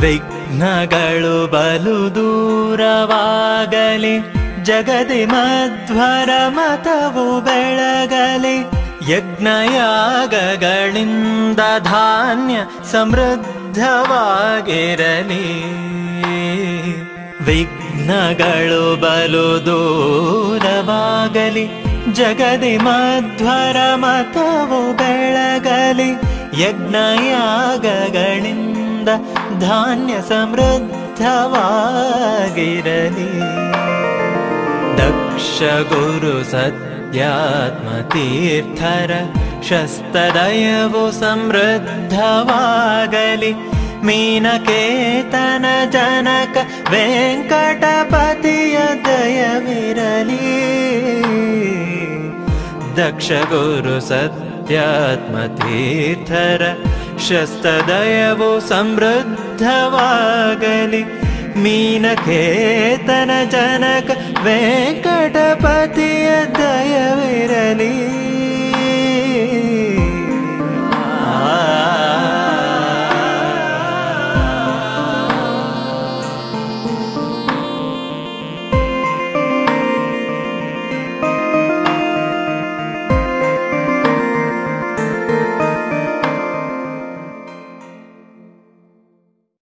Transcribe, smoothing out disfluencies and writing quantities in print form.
ವಿಘ್ನಗಳು ಬಲು ದೂರವಾಗಲಿ, ಜಗದಿ ಮಧ್ವರ ಮತವು ಬೆಳಗಲಿ, ಯಜ್ಞಯಾಗಗಳಿಂದ ಧಾನ್ಯ ಸಮೃದ್ಧವಾಗಿರಲಿ. ವಿಘ್ನಗಳು ಬಲು ದೂರವಾಗಲಿ, ಜಗದಿ ಮಧ್ವರ ಮತವು ಬೆಳಗಲಿ, ಯಜ್ಞಯಾಗಗಳಿಂದ ಧಾನ್ಯ ಸಮೃದ್ಧವಾಗಿರಲಿ. ದಕ್ಷ ಗುರು ಸತ್ಯಾತ್ಮ ತೀರ್ಥರ ಶಸ್ತದಯವು ಸಮೃದ್ಧವಾಗಲಿ, ಮೀನಕೇತನ ಜನಕ ವೆಂಕಟಪತಿಯ ದಯವಿರಲಿ. ದಕ್ಷ ಗುರು ಸತ್ಯಾತ್ಮ ತೀರ್ಥರ ಶಸ್ತದಯವು ಸಮೃದ್ಧವಾಗಲಿ, ಮೀನಕೇತನ ಜನಕ ವೆಂಕಟಪತಿಯ ದಯವಿರಲಿ.